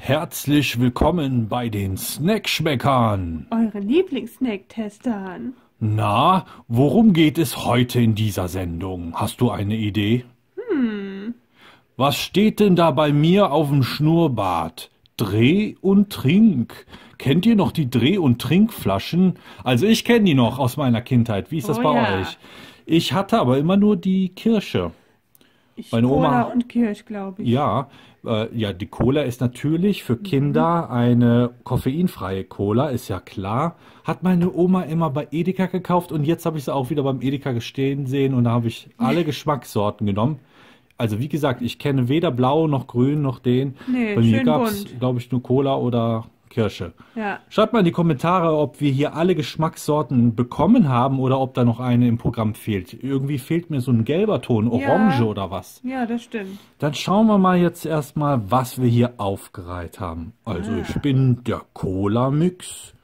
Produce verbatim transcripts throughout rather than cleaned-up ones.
Herzlich willkommen bei den Snackschmeckern. Eure Lieblings-Snack-Testern. Na, worum geht es heute in dieser Sendung? Hast du eine Idee? Hm. Was steht denn da bei mir auf dem Schnurrbart? Dreh und Trink. Kennt ihr noch die Dreh- und Trinkflaschen? Also ich kenne die noch aus meiner Kindheit. Wie ist das Oh bei ja. euch? Ich hatte aber immer nur die Kirsche. Ich Meine Cola Oma- und Kirsch, glaube ich. Ja, äh, ja, die Cola ist natürlich für Kinder eine koffeinfreie Cola, ist ja klar. Hat meine Oma immer bei Edeka gekauft und jetzt habe ich sie auch wieder beim Edeka stehen sehen und da habe ich alle Geschmackssorten genommen. Also wie gesagt, ich kenne weder blau noch grün noch den. Nee, Bei mir schön gab es, bunt. glaube ich, nur Cola oder Kirsche. Ja. Schreibt mal in die Kommentare, ob wir hier alle Geschmackssorten bekommen haben oder ob da noch eine im Programm fehlt. Irgendwie fehlt mir so ein gelber Ton, Orange Ja. oder was. Ja, das stimmt. Dann schauen wir mal jetzt erstmal, was wir hier aufgereiht haben. Also Ah. ich bin der Cola-Mix.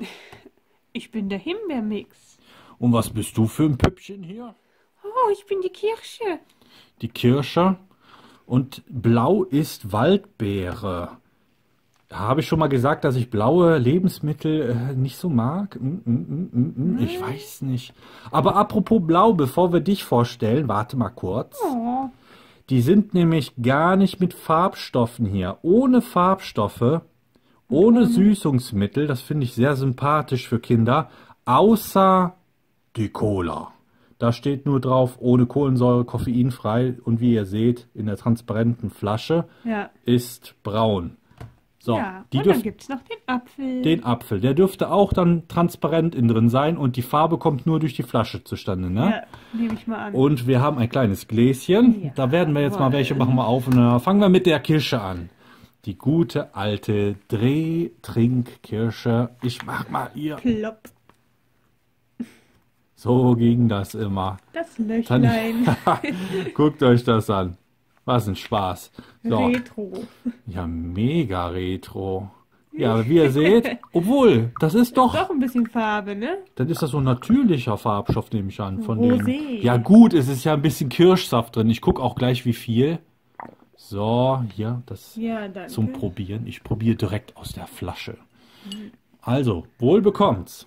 Ich bin der Himbeermix. Und was bist du für ein Püppchen hier? Oh, ich bin die Kirsche. Die Kirsche. Und blau ist Waldbeere. Habe ich schon mal gesagt, dass ich blaue Lebensmittel äh, nicht so mag? Mm, mm, mm, mm, mm, ich weiß nicht. Aber apropos blau, bevor wir dich vorstellen, warte mal kurz. Oh. Die sind nämlich gar nicht mit Farbstoffen hier. Ohne Farbstoffe, ohne Süßungsmittel. Das finde ich sehr sympathisch für Kinder. Außer die Cola. Da steht nur drauf, ohne Kohlensäure, koffeinfrei. Und wie ihr seht, in der transparenten Flasche Ja. ist braun. So, Ja. die Und dann dürft, gibt es noch den Apfel. den Apfel. Der dürfte auch dann transparent innen drin sein. Und die Farbe kommt nur durch die Flasche zustande, ne? Ja, nehme ich mal an. Und wir haben ein kleines Gläschen. Ja, Da werden wir jetzt mal jawohl. welche machen wir auf. Und dann fangen wir mit der Kirsche an. Die gute alte Dreh-Trink-Kirsche. Ich mach mal hier. Plopp. So ging das immer. Das Dann, Löchlein. guckt euch das an. Was ein Spaß. So. Retro. Ja, mega retro. Ja, aber wie ihr seht, obwohl, das ist doch, Doch ein bisschen Farbe, ne? dann ist das so ein natürlicher Farbstoff, nehme ich an. Von dem. Rosé. Ja gut, es ist ja ein bisschen Kirschsaft drin. Ich gucke auch gleich, wie viel. So, hier, das Ja, danke. zum Probieren. Ich probiere direkt aus der Flasche. Also, wohl bekommt's.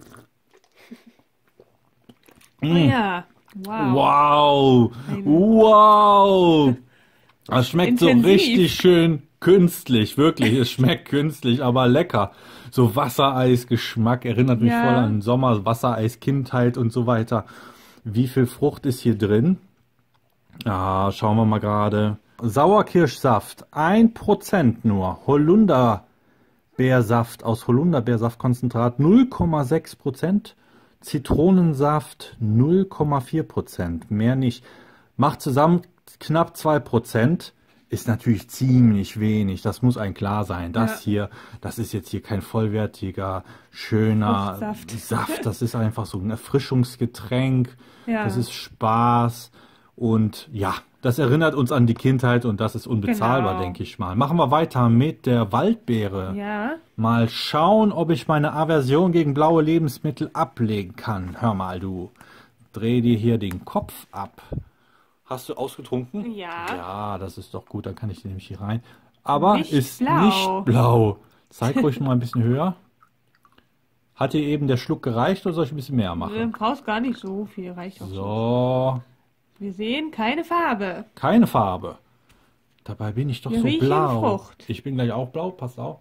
Oh ja. Wow. Wow, wow. Das schmeckt so Intensiv. richtig schön künstlich, wirklich. Es schmeckt künstlich, aber lecker. So Wassereisgeschmack, erinnert mich Ja. voll an Sommer, Wassereis, Kindheit und so weiter. Wie viel Frucht ist hier drin? Ah, schauen wir mal gerade. Sauerkirschsaft, ein Prozent nur. Holunderbeersaft aus Holunderbeersaftkonzentrat, null Komma sechs Prozent. Zitronensaft, null Komma vier Prozent. Mehr nicht. Macht zusammen knapp zwei Prozent. Ist natürlich ziemlich wenig. Das muss ein klar sein. Das Ja. hier, das ist jetzt hier kein vollwertiger, schöner Fruchtsaft. Saft. Das ist einfach so ein Erfrischungsgetränk. Ja. Das ist Spaß. Und ja, das erinnert uns an die Kindheit und das ist unbezahlbar, Genau. denke ich mal. Machen wir weiter mit der Waldbeere. Ja. Mal schauen, ob ich meine Aversion gegen blaue Lebensmittel ablegen kann. Hör mal, du. Dreh dir hier den Kopf ab. Hast du ausgetrunken? Ja. Ja, das ist doch gut, dann kann ich den nämlich hier rein. Aber Nicht ist blau. nicht blau. Zeig ruhig mal ein bisschen höher. Hat dir eben der Schluck gereicht oder soll ich ein bisschen mehr Du machen? brauchst gar nicht so viel, reicht auch so. So, Wir sehen keine Farbe. keine Farbe. Dabei bin ich doch Wir so riechen blau. Frucht. Ich bin gleich auch blau, passt auf.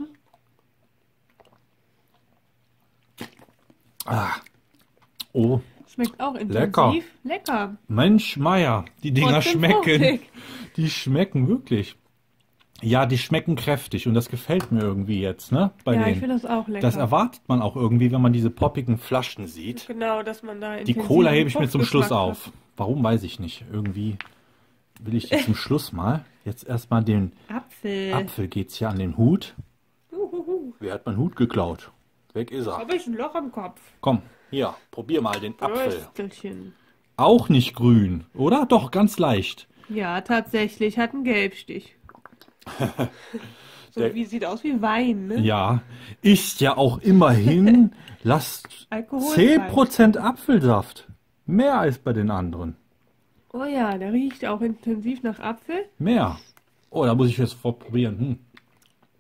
Ah. Oh, Schmeckt auch intensiv. Lecker. Lecker. Mensch, Meier, die Dinger Trotzdem schmecken. fruchtig. Die schmecken wirklich. Ja, die schmecken kräftig und das gefällt mir irgendwie jetzt, ne? Bei Ja, ich denen. finde das auch lecker. Das erwartet man auch irgendwie, wenn man diese poppigen Flaschen sieht. Genau, dass man da Die Cola hebe ich mir zum Schluss auf. Warum, weiß ich nicht. Irgendwie will ich die zum Schluss mal. Jetzt erstmal den Apfel. Apfel geht's hier an den Hut. Uhuhu. Wer hat meinen Hut geklaut? Weg ist er. Habe ich ein Loch am Kopf. Komm, hier, probier mal den Apfel. Bröstelchen. Auch nicht grün, oder? Doch, ganz leicht. Ja, tatsächlich, hat einen Gelbstich. So Der- wie sieht aus wie Wein, ne? Ja, ist ja auch immerhin, lasst Alkoholfrei. zehn Prozent Apfelsaft. Mehr als bei den anderen. Oh ja, der riecht auch intensiv nach Apfel. Mehr. Oh, da muss ich jetzt vorprobieren. Hm.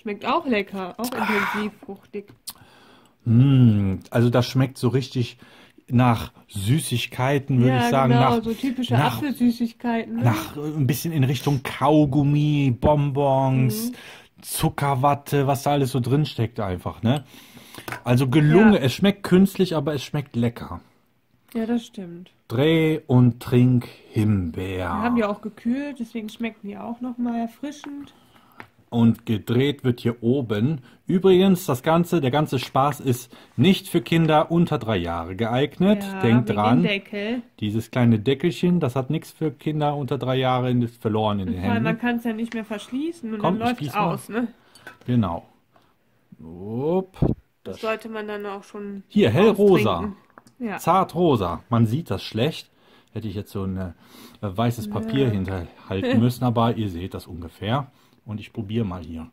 Schmeckt auch lecker, auch intensiv fruchtig. Mm, also das schmeckt so richtig nach Süßigkeiten, würde Ja, ich sagen. genau, Nach, so typische nach, Apfelsüßigkeiten. Ne? nach äh, ein bisschen in Richtung Kaugummi, Bonbons, Zuckerwatte, was da alles so drin steckt einfach, ne? Also gelungen, Ja. es schmeckt künstlich, aber es schmeckt lecker. Ja, das stimmt. Dreh- und Trink Himbeer. Wir haben die auch gekühlt, deswegen schmecken die auch nochmal erfrischend. Und gedreht wird hier oben. Übrigens, das Ganze, der ganze Spaß ist nicht für Kinder unter drei Jahre geeignet. Ja, Denkt wegen dran, dem Deckel. dieses kleine Deckelchen, das hat nichts für Kinder unter drei Jahre, das ist verloren in den Weil man Händen. kann es ja nicht mehr verschließen und Komm, dann ich läuft es gieß mal. aus, ne? Genau. Upp. Das sollte man dann auch schon Hier, hellrosa. austrinken. Ja. Zartrosa. Man sieht das schlecht. Hätte ich jetzt so ein äh, weißes Papier Ja. hinterhalten müssen, aber ihr seht das ungefähr. Und ich probiere mal hier.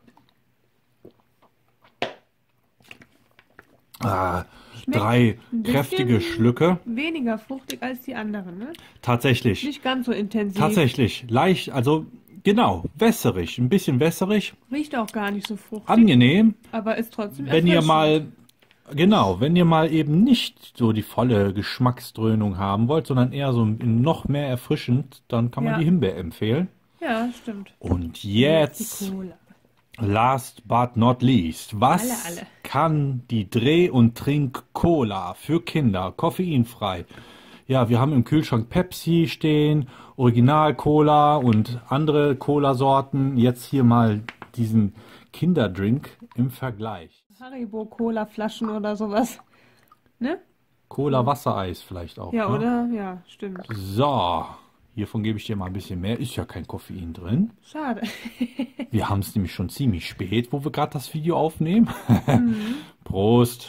Ah, Schmeckt drei ein bisschen kräftige Schlücke. Weniger fruchtig als die anderen, ne? Tatsächlich. Nicht ganz so intensiv. Tatsächlich. Leicht, also genau, wässerig. Ein bisschen wässerig. Riecht auch gar nicht so fruchtig, Angenehm. aber ist trotzdem Wenn ihr erfrischend. mal, genau, wenn ihr mal eben nicht so die volle Geschmacksdröhnung haben wollt, sondern eher so noch mehr erfrischend, dann kann man Ja. die Himbeer empfehlen. Ja, stimmt. Und Die jetzt, Cola. last but not least, was Alle, alle. kann die Dreh- und Trink-Cola für Kinder, koffeinfrei? Ja, wir haben im Kühlschrank Pepsi stehen, Original-Cola und andere Cola-Sorten. Jetzt hier mal diesen Kinderdrink im Vergleich. Haribo-Cola-Flaschen oder sowas. Ne? Cola-Wassereis vielleicht auch. Ja, ne? oder? Ja, stimmt. So, hiervon gebe ich dir mal ein bisschen mehr. Ist ja kein Koffein drin. Schade. Wir haben es nämlich schon ziemlich spät, wo wir gerade das Video aufnehmen. Mhm. Prost.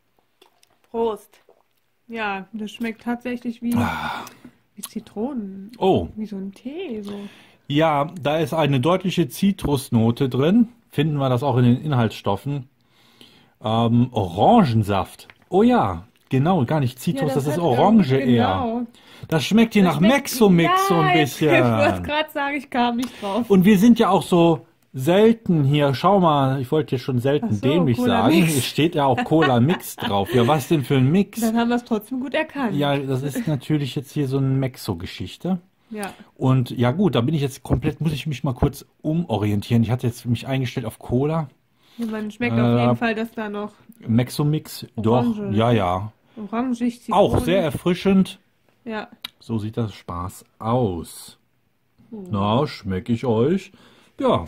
Prost. Ja, das schmeckt tatsächlich wie, Ah. wie Zitronen. Oh, Wie so ein Tee. So. ja, da ist eine deutliche Zitrusnote drin. Finden wir das auch in den Inhaltsstoffen. Ähm, Orangensaft. Oh ja, genau, gar nicht Zitrus, Ja, das, ist hat Orange irgendwie- eher. Genau. Das schmeckt hier Das nach schmeckt- Mexomix so ein Ja, Ich wollte bisschen. gerade sagen, ich kam nicht drauf. Und wir sind ja auch so selten hier. Schau mal, ich wollte dir schon selten Ach so, dämlich Cola sagen. Mix. Es steht ja auch Cola Mix drauf. Ja, was denn für ein Mix? Dann haben wir es trotzdem gut erkannt. Ja, das ist natürlich jetzt hier so eine Mexo-Geschichte. Ja. Und ja gut, da bin ich jetzt komplett, muss ich mich mal kurz umorientieren. Ich hatte jetzt mich eingestellt auf Cola. Ja, man schmeckt Äh, auf jeden Fall, dass da noch Mexo-Mix, Orange. doch, ja, ja. orangig Zitrone. Auch sehr erfrischend. Ja. So sieht das Spaß aus. Na, schmecke ich euch? Ja,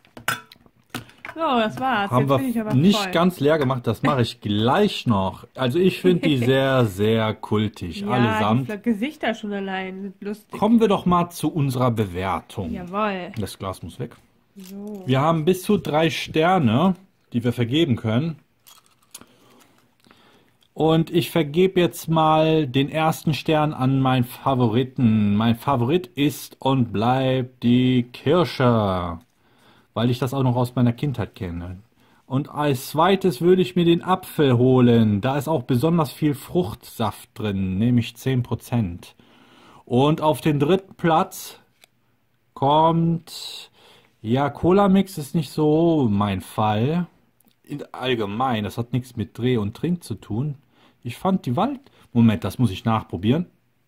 So, das war's. haben Jetzt bin ich wir aber nicht voll. ganz leer gemacht. Das mache ich gleich noch. Also ich finde die sehr, sehr kultig. Ja, Allesamt. die Gesichter schon allein sind lustig. Kommen wir doch mal zu unserer Bewertung. Jawohl. Das Glas muss weg. So. Wir haben bis zu drei Sterne, die wir vergeben können. Und ich vergebe jetzt mal den ersten Stern an meinen Favoriten. Mein Favorit ist und bleibt die Kirsche, weil ich das auch noch aus meiner Kindheit kenne. Und als zweites würde ich mir den Apfel holen. Da ist auch besonders viel Fruchtsaft drin, nämlich zehn Prozent. Und auf den dritten Platz kommt... Ja, Cola-Mix ist nicht so mein Fall. In, allgemein, das hat nichts mit Dreh- und Trink zu tun. Ich fand die Wald... Moment, das muss ich nachprobieren.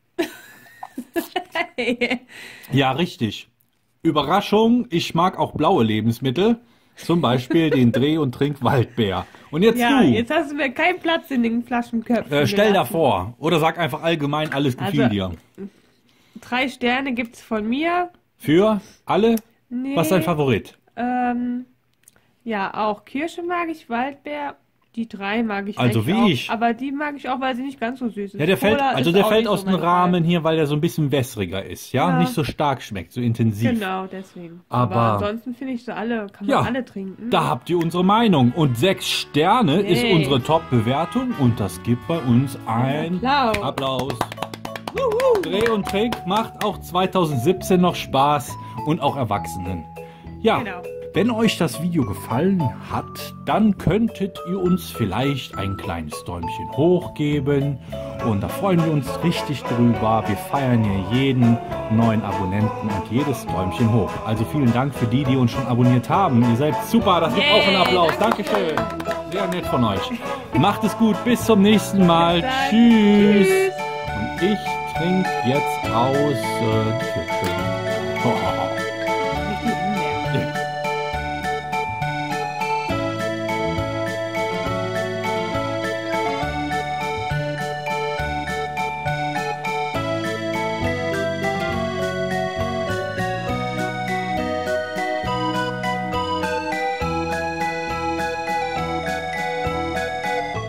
Ja, richtig. Überraschung, ich mag auch blaue Lebensmittel. Zum Beispiel den Dreh- und Trink Waldbär. Und jetzt Ja, du. jetzt hast du mir keinen Platz in den Flaschenköpfen äh, stell gelassen. davor. Oder sag einfach allgemein, alles gefiel Also- dir. Drei Sterne gibt's von mir. Für alle? Nee, Was ist dein Favorit? Ähm, ja, auch Kirsche mag ich, Waldbeer. Die drei mag ich Also eigentlich wie auch. ich. Aber die mag ich auch, weil sie nicht ganz so süß ist. Ja, der fällt, Cola also ist der auch fällt nicht aus so dem mein Rahmen Fall. hier, weil er so ein bisschen wässriger ist, ja? Ja. Nicht so stark schmeckt, so intensiv. Genau, deswegen. Aber- Aber, ansonsten finde ich so alle, kann man Ja, alle trinken. Da habt ihr unsere Meinung. Und sechs Sterne ist Yay. unsere Top-Bewertung und das gibt bei uns ein Applaus. Applaus. Dreh und Trink macht auch zwanzig siebzehn noch Spaß und auch Erwachsenen. Ja, Genau. Wenn euch das Video gefallen hat, dann könntet ihr uns vielleicht ein kleines Däumchen hoch geben. Und da freuen wir uns richtig drüber. Wir feiern hier jeden neuen Abonnenten und jedes Däumchen hoch. Also vielen Dank für die, die uns schon abonniert haben. Ihr seid super, das gibt auch einen Applaus. Dankeschön. Sehr nett von euch. Macht es gut, bis zum nächsten Mal. Tschüss. Und ich trinke jetzt aus äh, Kirschen. Oh.